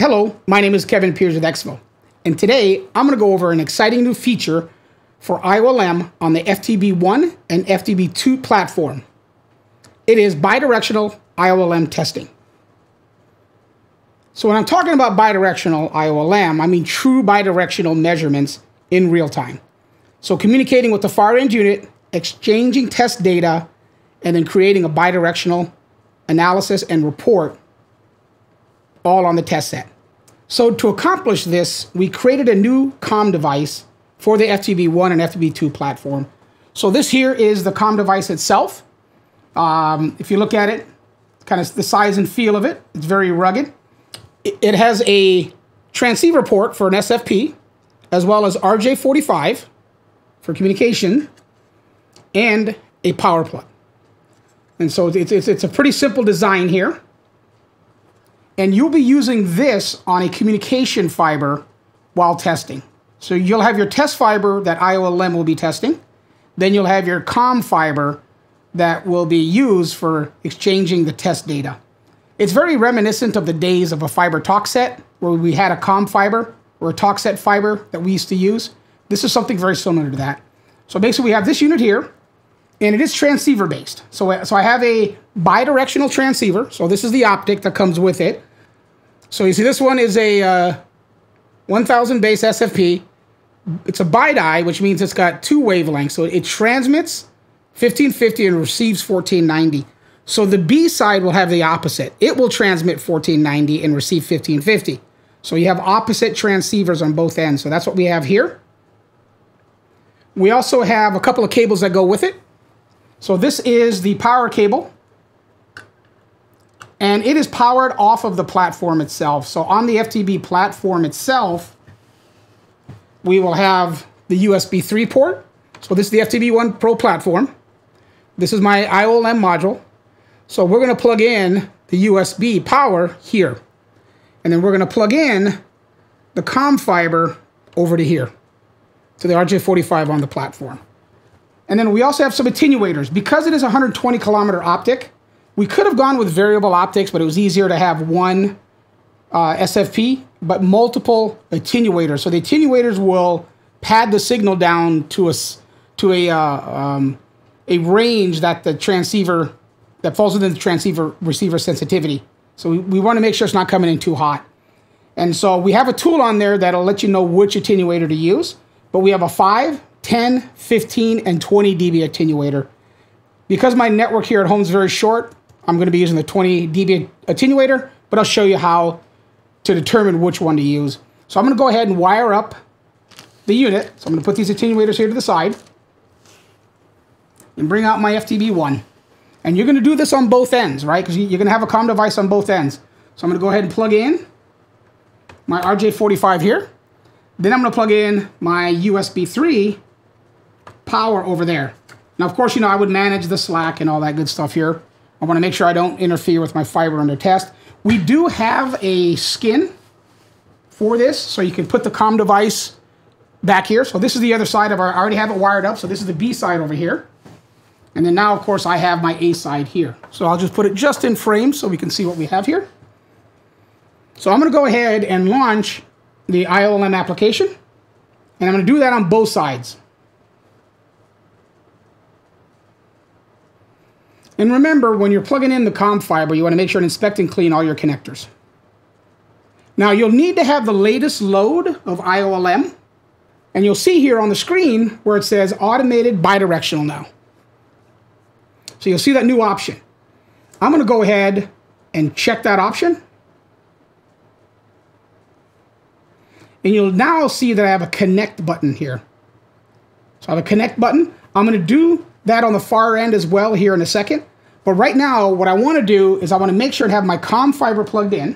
Hello, my name is Kevin Piers with EXFO, and today I'm going to go over an exciting new feature for iOLM on the FTB1 and FTB2 platform. It is bidirectional iOLM testing. So when I'm talking about bidirectional iOLM, I mean true bidirectional measurements in real time. So communicating with the far end unit, exchanging test data, and then creating a bidirectional analysis and report all on the test set. So to accomplish this, we created a new COM device for the FTB1 and FTB2 platform. So this here is the COM device itself. If you look at it, kind of the size and feel of it, it's very rugged. It has a transceiver port for an SFP, as well as RJ45 for communication, and a power plug. And so it's a pretty simple design here. And you'll be using this on a communication fiber while testing. So you'll have your test fiber that iOLM will be testing. Then you'll have your COM fiber that will be used for exchanging the test data. It's very reminiscent of the days of a fiber talk set, where we had a COM fiber or a talk set fiber that we used to use. This is something very similar to that. So basically we have this unit here, and it is transceiver based. So I have a bidirectional transceiver. So this is the optic that comes with it. So you see this one is a 1000 base SFP. It's a BiDi, which means it's got two wavelengths. So it transmits 1550 and receives 1490. So the B side will have the opposite. It will transmit 1490 and receive 1550. So you have opposite transceivers on both ends. So that's what we have here. We also have a couple of cables that go with it. So this is the power cable. And it is powered off of the platform itself. So on the FTB platform itself, we will have the USB 3 port. So this is the FTB1 Pro platform. This is my iOLM module. So we're going to plug in the USB power here. And then we're going to plug in the COM fiber over to here, to the RJ45 on the platform. And then we also have some attenuators. Because it is a 120 kilometer optic, we could have gone with variable optics, but it was easier to have one SFP, but multiple attenuators. So the attenuators will pad the signal down to a range that the transceiver, that falls within the transceiver receiver sensitivity. So we want to make sure it's not coming in too hot. And so we have a tool on there that'll let you know which attenuator to use. But we have a 5, 10, 15, and 20 dB attenuator. Because my network here at home is very short, I'm going to be using the 20 dB attenuator, but I'll show you how to determine which one to use. So I'm going to go ahead and wire up the unit. So I'm going to put these attenuators here to the side and bring out my FTB1. And you're going to do this on both ends, right? Because you're going to have a COM device on both ends. So I'm going to go ahead and plug in my RJ45 here. Then I'm going to plug in my USB 3 power over there. Now, of course, you know, I would manage the slack and all that good stuff here. I want to make sure I don't interfere with my fiber under test. We do have a skin for this, so you can put the COM device back here. So this is the other side of I already have it wired up, so this is the B side over here. And then now, of course, I have my A side here. So I'll just put it just in frame so we can see what we have here. So I'm going to go ahead and launch the iOLM application, and I'm going to do that on both sides. And remember, when you're plugging in the COM fiber, you want to make sure and inspect and clean all your connectors. Now, you'll need to have the latest load of iOLM, and you'll see here on the screen where it says automated bidirectional now. So you'll see that new option. I'm going to go ahead and check that option. And you'll now see that I have a connect button here. So I have a connect button. I'm going to do that on the far end as well here in a second. But right now, what I want to do is I want to make sure to have my COM fiber plugged in.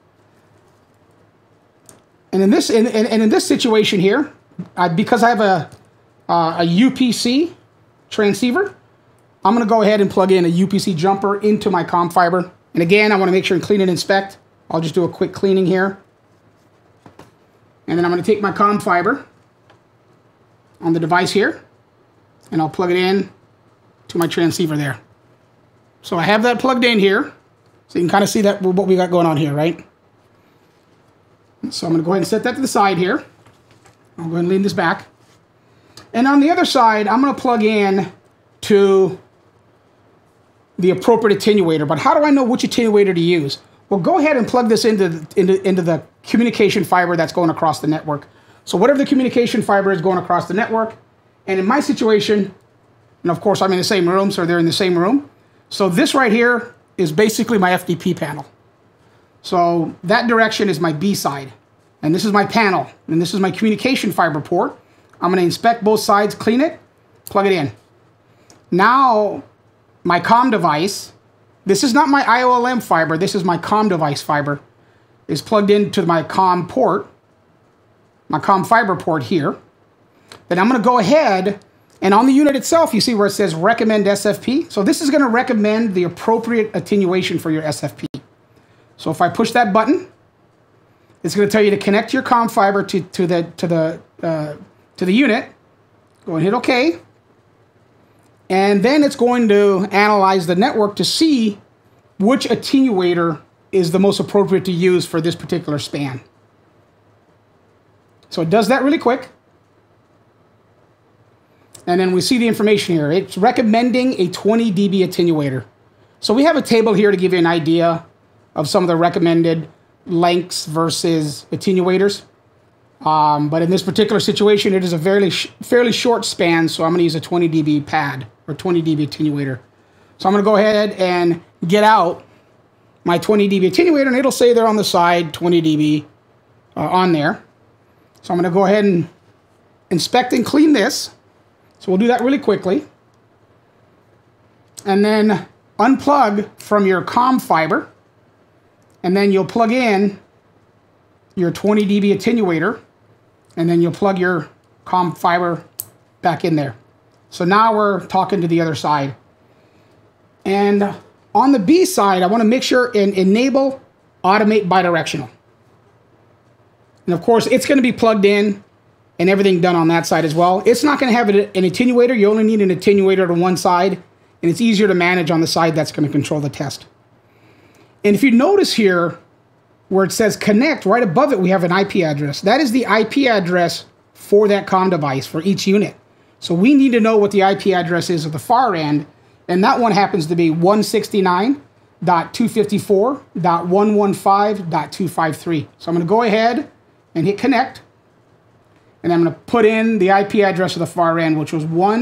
And in this situation here, because I have a UPC transceiver, I'm going to go ahead and plug in a UPC jumper into my COM fiber. And again, I want to make sure and clean and inspect. I'll just do a quick cleaning here. And then I'm going to take my COM fiber on the device here, and I'll plug it in to my transceiver there. So I have that plugged in here. So you can kind of see that what we got going on here, right? So I'm going to go ahead and set that to the side here. I'll go ahead and lean this back. And on the other side, I'm going to plug in to the appropriate attenuator. But how do I know which attenuator to use? Well, go ahead and plug this into the communication fiber that's going across the network. So whatever the communication fiber is going across the network, and in my situation, and of course I'm in the same room, so they're in the same room. So this right here is basically my FDP panel. So that direction is my B side, and this is my panel, and this is my communication fiber port. I'm going to inspect both sides, clean it, plug it in. Now my COM device, this is not my iOLM fiber, this is my COM device fiber, is plugged into my COM port, my COM fiber port here. Then I'm going to go ahead, and on the unit itself, you see where it says recommend SFP. So this is going to recommend the appropriate attenuation for your SFP. So if I push that button, it's going to tell you to connect your COM fiber to the unit. Go and hit OK. And then it's going to analyze the network to see which attenuator is the most appropriate to use for this particular span. So it does that really quick. And then we see the information here. It's recommending a 20 dB attenuator. So we have a table here to give you an idea of some of the recommended lengths versus attenuators. But in this particular situation, it is a fairly short span, so I'm going to use a 20 dB pad or 20 dB attenuator. So I'm going to go ahead and get out my 20 dB attenuator, and it'll say there on the side 20 dB on there. So I'm going to go ahead and inspect and clean this. So we'll do that really quickly. And then unplug from your COM fiber, and then you'll plug in your 20 dB attenuator, and then you'll plug your COM fiber back in there. So now we're talking to the other side. And on the B side, I want to make sure and enable automate bidirectional. And of course, it's going to be plugged in and everything done on that side as well. It's not going to have an attenuator. You only need an attenuator to one side, and it's easier to manage on the side that's going to control the test. And if you notice here, where it says connect, right above it, we have an IP address. That is the IP address for that COM device for each unit. So we need to know what the IP address is at the far end, and that one happens to be 169.254.115.253. So I'm going to go ahead and hit connect, and I'm going to put in the IP address of the far end, which was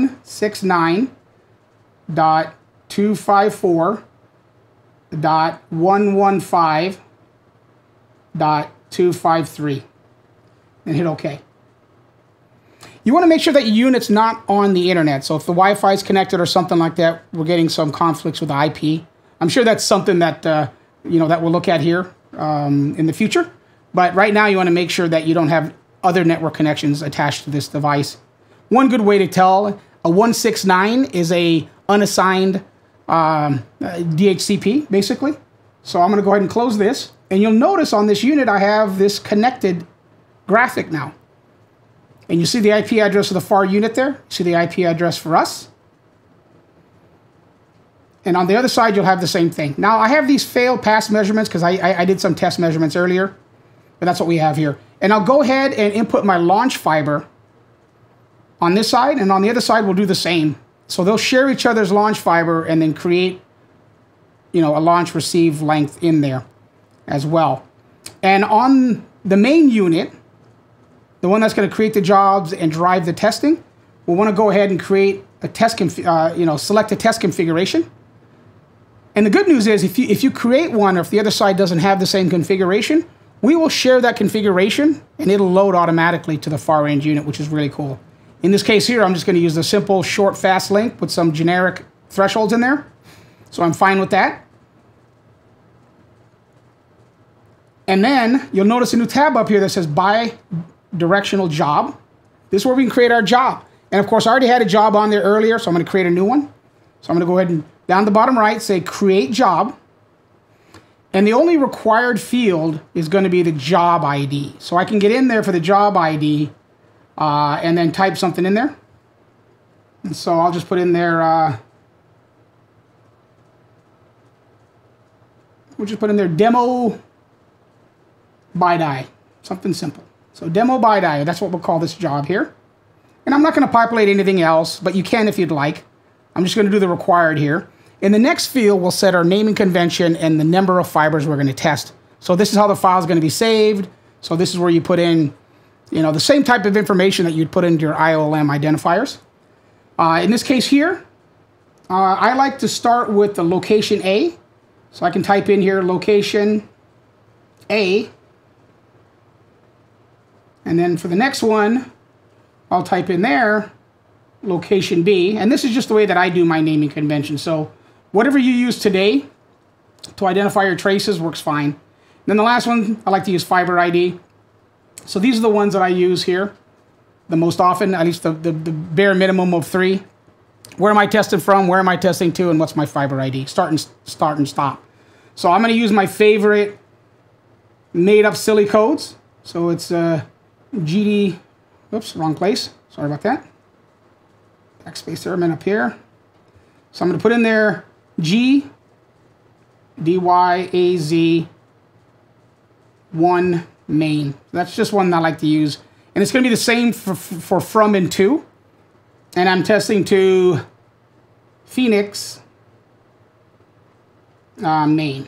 169.254.115.253, and hit OK. You want to make sure that your unit's not on the internet. So if the Wi-Fi is connected or something like that, we're getting some conflicts with the IP. I'm sure that's something that that we'll look at here in the future. But right now, you want to make sure that you don't have other network connections attached to this device. One good way to tell, a 169 is a unassigned DHCP, basically. So I'm going to go ahead and close this. And you'll notice on this unit, I have this connected graphic now. And you see the IP address of the far unit there. You see the IP address for us. And on the other side, you'll have the same thing. Now, I have these failed pass measurements because I did some test measurements earlier. But that's what we have here. And I'll go ahead and input my launch fiber on this side. And on the other side, we'll do the same. So they'll share each other's launch fiber and then create, a launch receive length in there as well. And on the main unit, the one that's going to create the jobs and drive the testing, we'll want to go ahead and create a test, select a test configuration. And the good news is if you create one, or if the other side doesn't have the same configuration, we will share that configuration and it'll load automatically to the far end unit, which is really cool. In this case here, I'm just going to use the simple short fast link with some generic thresholds in there. So I'm fine with that. And then you'll notice a new tab up here that says bidirectional job. This is where we can create our job. And of course, I already had a job on there earlier, so I'm going to create a new one. So I'm going to go ahead and down the bottom right, say create job. And the only required field is going to be the job ID. So I can get in there for the job ID and then type something in there. And so I'll just put in there, we'll just put in there demo BiDi. Something simple. So demo BiDi, that's what we'll call this job here. And I'm not going to populate anything else, but you can if you'd like. I'm just going to do the required here. In the next field, we'll set our naming convention and the number of fibers we're going to test. So this is how the file is going to be saved. So this is where you put in, the same type of information that you'd put into your iOLM identifiers. In this case here, I like to start with the location A. So I can type in here location A. And then for the next one, I'll type in there location B. And this is just the way that I do my naming convention. So whatever you use today to identify your traces works fine. And then the last one, I like to use fiber ID. So these are the ones that I use here the most often, at least the bare minimum of 3. Where am I testing from? Where am I testing to? And what's my fiber ID? Start and stop. So I'm going to use my favorite made-up silly codes. So it's GD, oops, wrong place. Sorry about that. Backspace there, I'm up here. So I'm going to put in there G, DYAZ, 1 main. That's just one that I like to use. And it's going to be the same for from and to. And I'm testing to Phoenix main.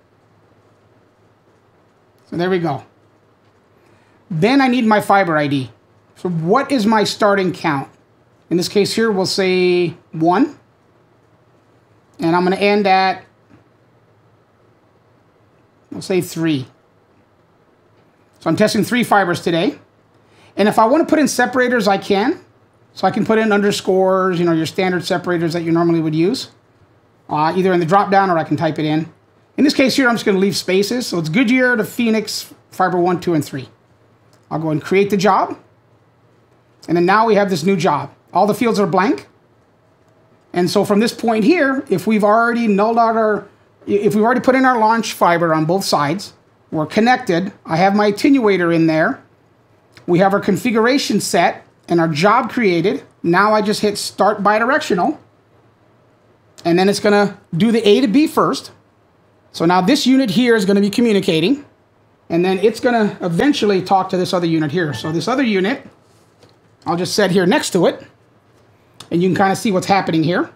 So there we go. Then I need my fiber ID. So what is my starting count? In this case here, we'll say 1. And I'm going to end at, we'll say 3. So I'm testing 3 fibers today. And if I want to put in separators, I can. So I can put in underscores, your standard separators that you normally would use. Either in the drop-down or I can type it in. In this case here, I'm just going to leave spaces. So it's Goodyear to Phoenix, fiber 1, 2, and 3. I'll go and create the job. And then now we have this new job. All the fields are blank. And so from this point here, if we've already nulled out if we've already put in our launch fiber on both sides, we're connected. I have my attenuator in there. We have our configuration set and our job created. Now I just hit start bidirectional. And then it's going to do the A to B first. So now this unit here is going to be communicating. And then it's going to eventually talk to this other unit here. So this other unit, I'll just set here next to it. And you can kind of see what's happening here.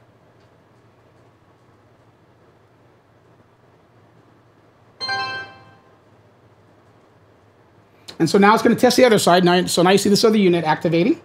And so now it's going to test the other side. So now you see this other unit activating.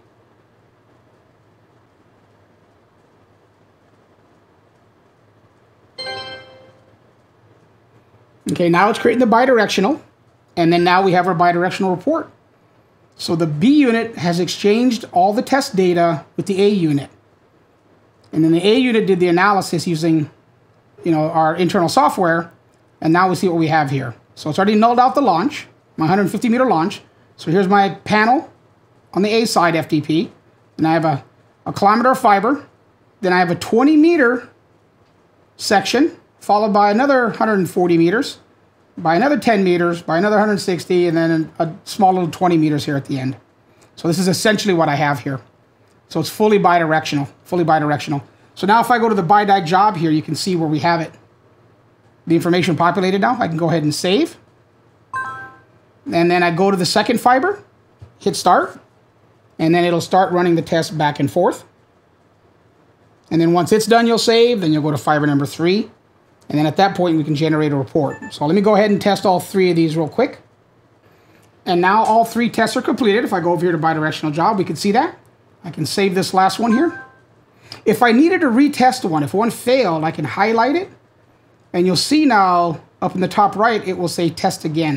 Okay, now it's creating the bidirectional. And then now we have our bidirectional report. So the B unit has exchanged all the test data with the A unit. And then the A unit did the analysis using, our internal software. And now we see what we have here. So it's already nulled out the launch, my 150 meter launch. So here's my panel on the A side FTP. And I have a kilometer of fiber. Then I have a 20 meter section, followed by another 140 meters, by another 10 meters, by another 160, and then a small little 20 meters here at the end. So this is essentially what I have here. So it's fully bidirectional, So now if I go to the BiDi job here, you can see where we have it. The information populated now. I can go ahead and save. And then I go to the second fiber, hit start, and then it'll start running the test back and forth. And then once it's done, you'll save, then you'll go to fiber number 3. And then at that point, we can generate a report. So let me go ahead and test all 3 of these real quick. And now all 3 tests are completed. If I go over here to bidirectional job, we can see that. I can save this last one here. If I needed to retest one, if one failed, I can highlight it. And you'll see now up in the top right, it will say test again.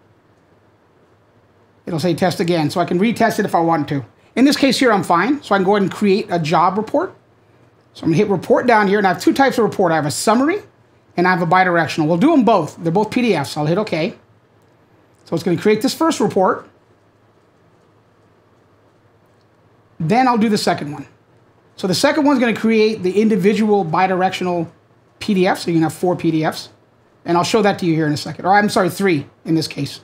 It'll say test again. So I can retest it if I want to. In this case here, I'm fine. So I can go ahead and create a job report. So I'm going to hit report down here. And I have 2 types of report. I have a summary and I have a bidirectional. We'll do them both. They're both PDFs. I'll hit OK. So it's going to create this first report. Then I'll do the second one. So the second one's going to create the individual bidirectional PDF. So you can have 4 PDFs. And I'll show that to you here in a second. Or I'm sorry, 3 in this case.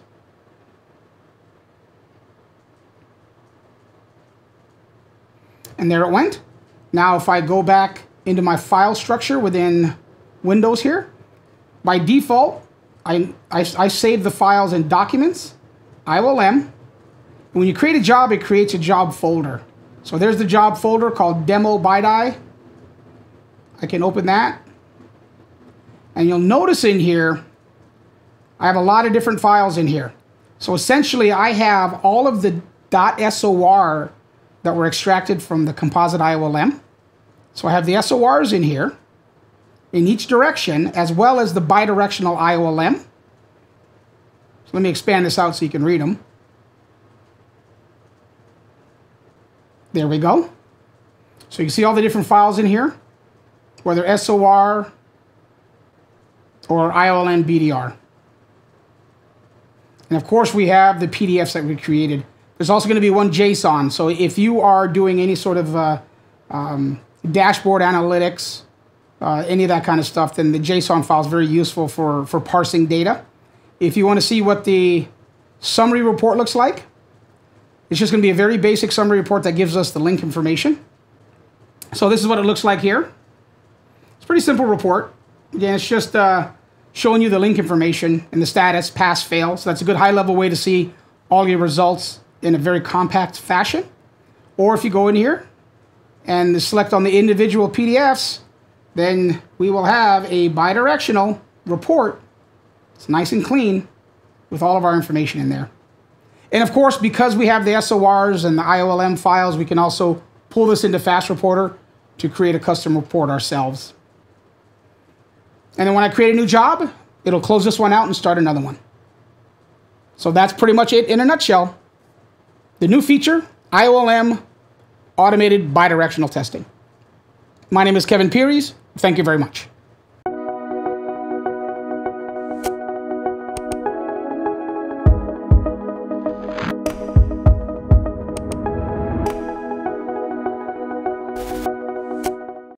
And there it went. Now if I go back into my file structure within Windows here, by default, I save the files in documents. iOLM. When you create a job, it creates a job folder. So there's the job folder called Demo BiDi. I can open that. And you'll notice in here, I have a lot of different files in here. So essentially, I have all of the .SOR that were extracted from the composite iOLM. So I have the SORs in here, in each direction, as well as the bidirectional iOLM. So let me expand this out so you can read them. There we go. So you can see all the different files in here, whether SOR or iOLM BDR. And of course, we have the PDFs that we created. There's also going to be one JSON. So if you are doing any sort of dashboard analytics, any of that kind of stuff, then the JSON file is very useful for parsing data. If you want to see what the summary report looks like, it's just going to be a very basic summary report that gives us the link information. So this is what it looks like here. It's a pretty simple report. Again, it's just showing you the link information and the status, pass, fail. So that's a good high-level way to see all your results in a very compact fashion. Or if you go in here and select on the individual PDFs, then we will have a bidirectional report. It's nice and clean with all of our information in there. And of course, because we have the SORs and the iOLM files, we can also pull this into Fast Reporter to create a custom report ourselves. And then when I create a new job, it'll close this one out and start another one. So that's pretty much it in a nutshell. The new feature, iOLM automated bidirectional testing. My name is Kevin Pearies. Thank you very much.